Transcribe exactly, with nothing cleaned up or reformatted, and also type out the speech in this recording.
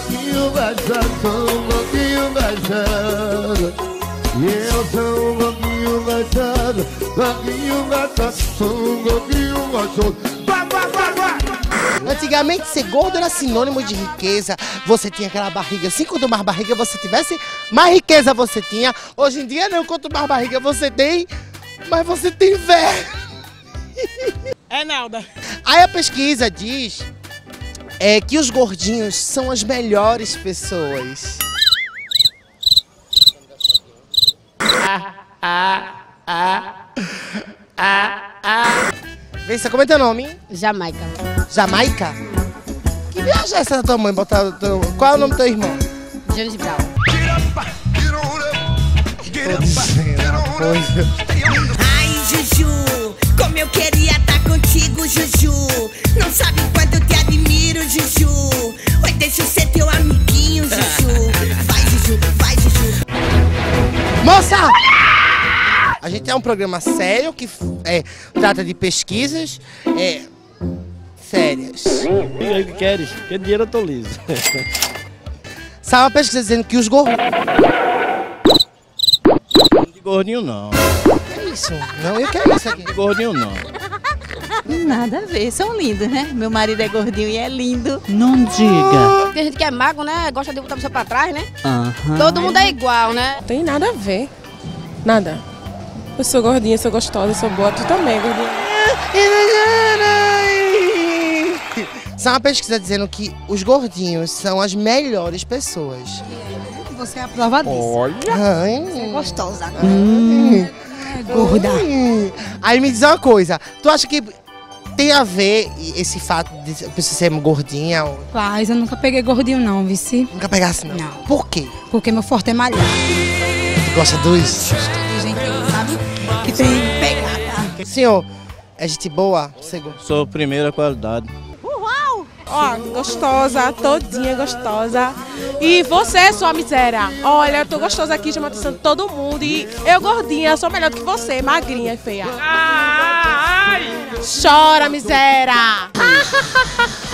pouquinho gostosa, sou um pouquinho gostosa. E eu sou um pouquinho gostosa, pouquinho gostosa, sou um pouquinho gostoso. Vai, vai, vai, vai! Antigamente ser gordo era sinônimo de riqueza. Você tinha aquela barriga assim, quanto mais barriga você tivesse, mais riqueza você tinha. Hoje em dia não, quanto mais barriga você tem, mais você tem fé. É Nelda. Aí a pesquisa diz é, que os gordinhos são as melhores pessoas. Ah, ah, ah, ah, ah. Vê se como é teu nome? Jamaica. Jamaica? Que viagem é essa da tua mãe? Botar teu... Qual é o nome do teu irmão? James Brown. Ai, Juju, como eu queria estar contigo, Juju. Não sabe quanto eu te admiro, Juju. Oi, deixa eu ser teu amiguinho, Juju. Vai, Juju, vai, Juju. Moça! A gente é um programa sério que é, trata de pesquisas é, sérias. E aí, o que queres? Porque dinheiro eu tô liso. Sabe uma pesquisa dizendo que os gordinhos... De gordinho não. Que é isso? Não, eu quero isso aqui. De gordinho não. Nada a ver, são lindos, né? Meu marido é gordinho e é lindo. Não diga. Tem gente que é magro, né? Gosta de botar a pessoa pra trás, né? Aham. Todo mundo é igual, né? Não tem nada a ver. Nada. Eu sou gordinha, sou gostosa, sou boa. Tu também, gordinha. Sabe uma pesquisa dizendo que os gordinhos são as melhores pessoas. Você é a prova disso. Olha. Ai. Gostosa. Hum. Gorda. Ai. Aí me diz uma coisa, tu acha que tem a ver esse fato de você ser gordinha? Ou... Mas eu nunca peguei gordinho não, vice. Nunca pegasse não? Não. Por quê? Porque meu forte é malhar. Gosta dos? De gente, sabe? Que tem pegada. Senhor, é gente boa? Você gosta? Sou primeira qualidade. Ó, gostosa, todinha gostosa. E você, sua miséria. Olha, eu tô gostosa aqui, chamando a atenção de todo mundo. E eu gordinha, sou melhor do que você, magrinha e feia. Ai! Chora, miséria!